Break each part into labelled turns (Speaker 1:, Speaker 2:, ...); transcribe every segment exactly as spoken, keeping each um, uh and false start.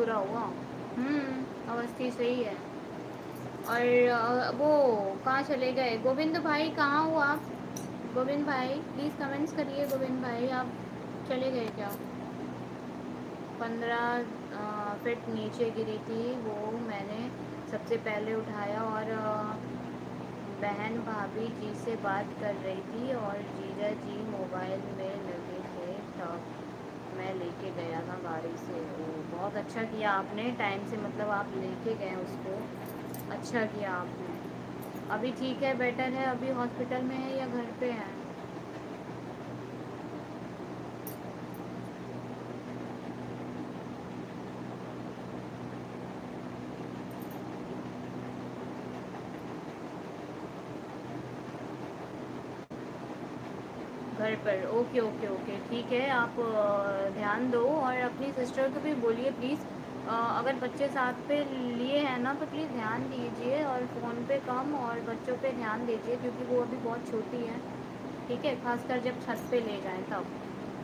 Speaker 1: बुरा हुआ। हम्म, अवस्थी सही है। और वो कहाँ चले गए? गोविंद भाई कहाँ हो आप? गोविंद भाई प्लीज़ कमेंट्स करिए। गोविंद भाई आप चले गए क्या? पंद्रह फिट नीचे गिरी थी वो, मैंने सबसे पहले उठाया और बहन भाभी जी से बात कर रही थी और जीजा जी मोबाइल में लगे थे, तब मैं लेके गया था गाड़ी से। वो बहुत अच्छा किया आपने, टाइम से मतलब आप लेके गए उसको, अच्छा किया आपने। अभी ठीक है, बेटर है? अभी हॉस्पिटल में है या घर पे है? घर पर? ओके ओके ओके, ठीक है। आप ध्यान दो और अपनी सिस्टर को भी बोलिए प्लीज़, अगर बच्चे साथ पे लिए हैं ना तो प्लीज़ ध्यान दीजिए, और फ़ोन पे कम और बच्चों पे ध्यान दीजिए, क्योंकि वो अभी बहुत छोटी है, ठीक है? खासकर जब छत पे ले जाएं तब।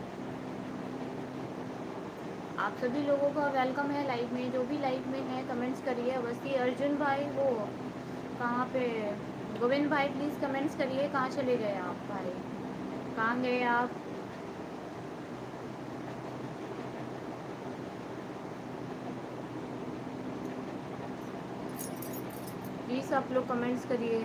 Speaker 1: आप सभी लोगों का वेलकम है लाइव में, जो भी लाइव में है कमेंट्स करिए। अवस्थी अर्जुन भाई वो कहाँ पे? गोविंद भाई प्लीज़ कमेंट्स करिए, कहाँ चले गए आप भाई? कहाँ गए आप? प्लीज़ आप लोग कमेंट्स करिए।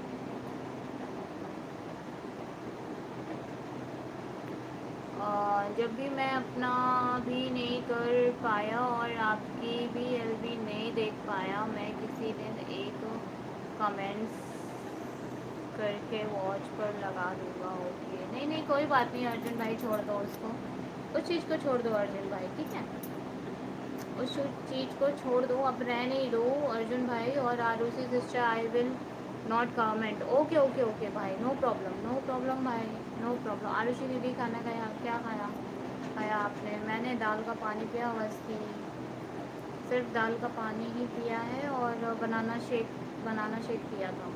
Speaker 1: जब भी मैं अपना भी नहीं कर पाया और आपकी भी एल भी नहीं देख पाया, मैं किसी दिन एक कमेंट्स करके वॉच पर लगा दूँगा। ओके, नहीं नहीं कोई बात नहीं अर्जुन भाई, छोड़ दो उसको, उस चीज़ को छोड़ दो अर्जुन भाई, ठीक है? उस चीज़ को छोड़ दो, अब रहने ही दो अर्जुन भाई। और Arushi sister I will not comment. Okay okay okay भाई, नो प्रॉब्लम नो प्रॉब्लम भाई, नो प्रॉब्लम। आरुषि दीदी खाना खाया? क्या खाया खाया आपने? मैंने दाल का पानी पिया, बस थी सिर्फ दाल का पानी ही पिया है, और बनाना शेक बनाना शेक पिया था।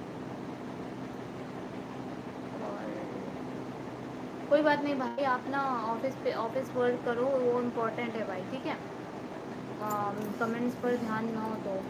Speaker 1: और कोई बात नहीं भाई, आप ना ऑफिस पे ऑफिस वर्क करो, वो इम्पोर्टेंट है भाई, ठीक है? कमेंट्स पर ध्यान ना हो तो।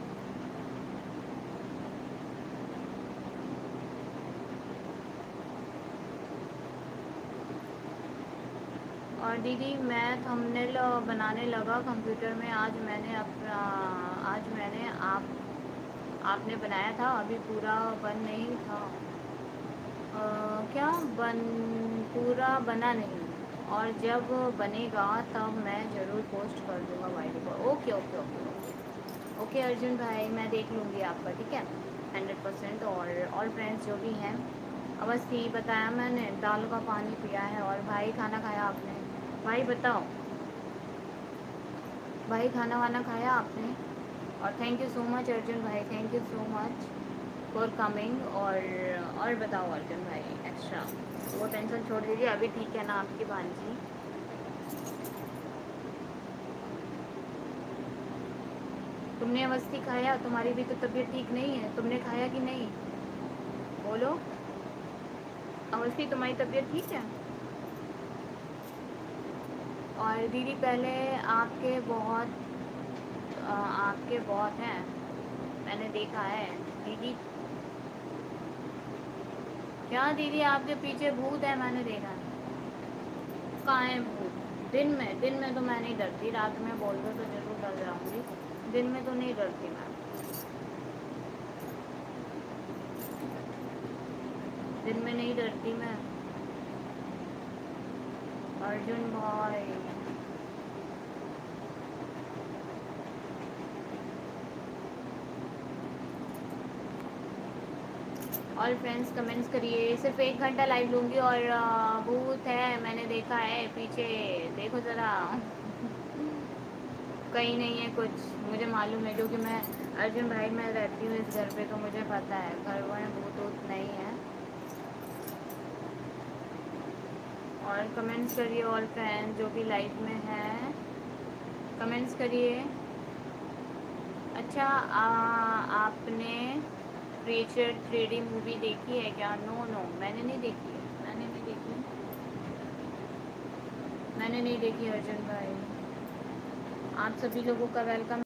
Speaker 1: और दीदी मैं थंबनेल बनाने लगा कंप्यूटर में, आज मैंने अपना आज मैंने आप आपने बनाया था, अभी पूरा बन नहीं था। आ, क्या बन पूरा बना नहीं, और जब बनेगा तब मैं ज़रूर पोस्ट कर दूँगा भाई को। Okay okay okay okay okay Arjun भाई, मैं देख लूँगी आपका, ठीक है? Hundred percent. और ऑल फ्रेंड्स जो भी हैं, अवस्थी बताया मैंने, दाल का पानी पिया है। और भाई खाना खाया आपने? भाई बताओ भाई, खाना वाना खाया आपने? और thank you so much Arjun भाई, thank you so much for coming. और और बताओ अर्जुन भाई, एक्स्ट्रा वो टेंशन छोड़ दीजिए, अभी ठीक है ना आपकी भांजी? तुमने अवस्थी खाया? तुम्हारी भी तो तबीयत ठीक नहीं है, तुमने खाया कि नहीं? बोलो अवस्थी, तुम्हारी तबीयत ठीक है? और दीदी पहले आपके बहुत आ, आपके बहुत हैं, मैंने देखा है दीदी। क्या दीदी आपके पीछे भूत है? मैंने देखा है। कहाँ है भूत? दिन में दिन में तो मैं नहीं डरती, रात में बोल दो तो ज़रूर डर जाऊँगी, दिन में तो नहीं डरती मैं। दिन में नहीं डरती मैं अर्जुन भाई। और फ्रेंड्स कमेंट्स करिए, सिर्फ एक घंटा लाइव लूँगी। और भूत है, मैंने देखा है पीछे, देखो ज़रा कहीं नहीं है कुछ, मुझे मालूम है, क्योंकि मैं अर्जुन भाई मैं रहती हूँ इस घर पे, तो मुझे पता है घर में भूत वूत नहीं है। और कमेंट्स करिए, और फ्रेंड्स जो भी लाइव में है कमेंट्स करिए। अच्छा आ, आपने क्रिएचर थ्री डी मूवी देखी है क्या? नो नो मैंने नहीं देखी है, मैंने नहीं देखी मैंने नहीं देखी अर्जुन भाई। आप सभी लोगों का वेलकम।